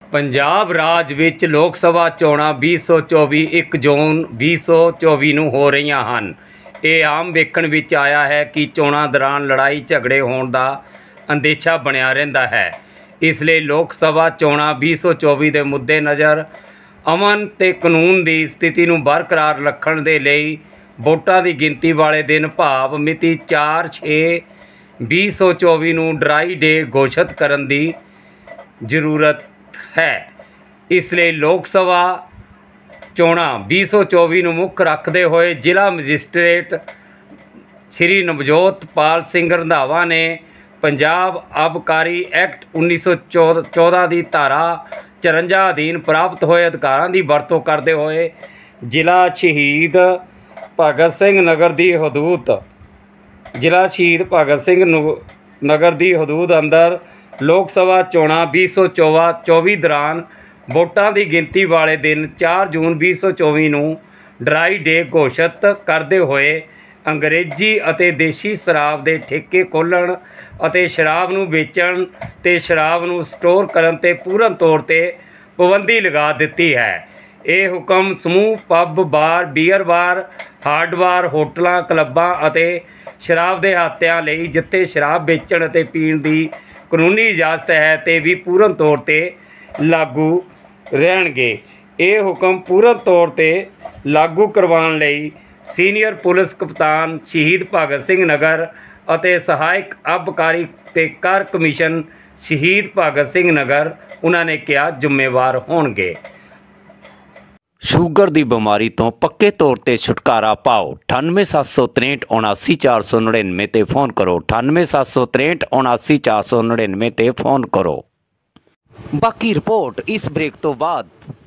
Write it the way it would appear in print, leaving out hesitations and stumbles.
ਪੰਜਾਬ ਰਾਜ ਵਿੱਚ ਲੋਕ ਸਭਾ ਚੋਣਾਂ 2024 1 ਜੂਨ 2024 ਨੂੰ ਹੋ ਰਹੀਆਂ ਹਨ। ਇਹ ਆਮ ਵੇਖਣ ਵਿੱਚ ਆਇਆ ਹੈ ਕਿ ਚੋਣਾਂ ਦੌਰਾਨ ਲੜਾਈ ਝਗੜੇ ਹੋਣ ਦਾ ਅੰਦੇਸ਼ਾ ਬਣਿਆ ਰਹਿੰਦਾ ਹੈ। ਇਸ ਲਈ ਲੋਕ ਸਭਾ ਚੋਣਾਂ 2024 ਦੇ ਮੁੱਦੇ ਨਜ਼ਰ ਅਮਨ ਤੇ ਕਾਨੂੰਨ ਦੀ ਸਥਿਤੀ ਨੂੰ ਬਰਕਰਾਰ ਰੱਖਣ ਦੇ ਲਈ ਵੋਟਾਂ ਦੀ ਗਿਣਤੀ ਵਾਲੇ ਦਿਨ ਭਾਵ ਮਿਤੀ 4/6/2024 ਨੂੰ ਡਰਾਈ ਡੇ ਘੋਸ਼ਿਤ ਕਰਨ ਦੀ ਜ਼ਰੂਰਤ ਹੈ। ਇਸ ਲਈ ਲੋਕ ਸਭਾ ਚੋਣਾਂ 2024 ਨੂੰ ਮੁੱਖ ਰੱਖਦੇ ਹੋਏ ਜ਼ਿਲ੍ਹਾ ਮੈਜਿਸਟ੍ਰੇਟ ਸ਼੍ਰੀ ਨਵਜੋਤ ਪਾਲ ਸਿੰਘ ਰੰਧਾਵਾ ਨੇ ਪੰਜਾਬ ਆਬਕਾਰੀ ਐਕਟ 1914 ਦੀ ਧਾਰਾ 54 ਅਧੀਨ ਪ੍ਰਾਪਤ ਹੋਏ ਅਧਿਕਾਰਾਂ ਦੀ ਵਰਤੋਂ ਕਰਦੇ ਹੋਏ ਜ਼ਿਲ੍ਹਾ ਸ਼ਹੀਦ ਭਗਤ ਸਿੰਘ ਨਗਰ ਦੀ ਹਦੂਦ ਅੰਦਰ ਲੋਕ ਸਭਾ ਚੋਣਾਂ 2024 ਦੌਰਾਨ ਵੋਟਾਂ ਦੀ ਗਿਣਤੀ ਵਾਲੇ ਦਿਨ 4 ਜੂਨ 2024 ਨੂੰ ਡਰਾਈ ਡੇ ਘੋਸ਼ਿਤ ਕਰਦੇ ਹੋਏ ਅੰਗਰੇਜ਼ੀ ਅਤੇ ਦੇਸੀ ਸ਼ਰਾਬ ਦੇ ਠੇਕੇ ਖੋਲ੍ਹਣ ਅਤੇ ਸ਼ਰਾਬ ਨੂੰ ਵੇਚਣ ਤੇ ਸ਼ਰਾਬ ਨੂੰ ਸਟੋਰ ਕਰਨ 'ਤੇ ਪੂਰਨ ਤੌਰ 'ਤੇ ਪਾਬੰਦੀ ਲਗਾ ਦਿੱਤੀ ਹੈ। ਇਹ ਹੁਕਮ ਸਮੂਹ pub, bar, beer bar, hard bar, ਹੋਟਲਾਂ, ਕਲੱਬਾਂ ਅਤੇ ਸ਼ਰਾਬ ਦੇ ਅਹਾਤਿਆਂ ਲਈ ਜਿੱਥੇ ਸ਼ਰਾਬ ਵੇਚਣ ਅਤੇ ਪੀਣ ਦੀ ਕਾਨੂੰਨੀ ਇਜਾਜ਼ਤ ਹੈ ਤੇ ਵੀ ਪੂਰਨ ਤੌਰ 'ਤੇ ਲਾਗੂ ਰਹਿਣਗੇ। ਇਹ ਹੁਕਮ ਪੂਰਨ ਤੌਰ 'ਤੇ ਲਾਗੂ ਕਰਵਾਉਣ ਲਈ ਸੀਨੀਅਰ ਪੁਲਿਸ ਕਪਤਾਨ ਸ਼ਹੀਦ ਭਗਤ ਸਿੰਘ ਨਗਰ ਅਤੇ ਸਹਾਇਕ ਆਬਕਾਰੀ ਤੇ ਕਰ ਕਮਿਸ਼ਨ ਸ਼ਹੀਦ ਭਗਤ ਸਿੰਘ ਨਗਰ ਉਹਨਾਂ ਨੇ ਕਿਹਾ ਜ਼ਿੰਮੇਵਾਰ ਹੋਣਗੇ। ਸ਼ੂਗਰ ਦੀ ਬਿਮਾਰੀ ਤੋਂ ਪੱਕੇ ਤੌਰ 'ਤੇ ਛੁਟਕਾਰਾ ਪਾਓ। 9876379499 'ਤੇ ਫ਼ੋਨ ਕਰੋ। 9876379499 'ਤੇ ਫ਼ੋਨ ਕਰੋ। ਬਾਕੀ ਰਿਪੋਰਟ ਇਸ ਬ੍ਰੇਕ ਤੋਂ ਬਾਅਦ।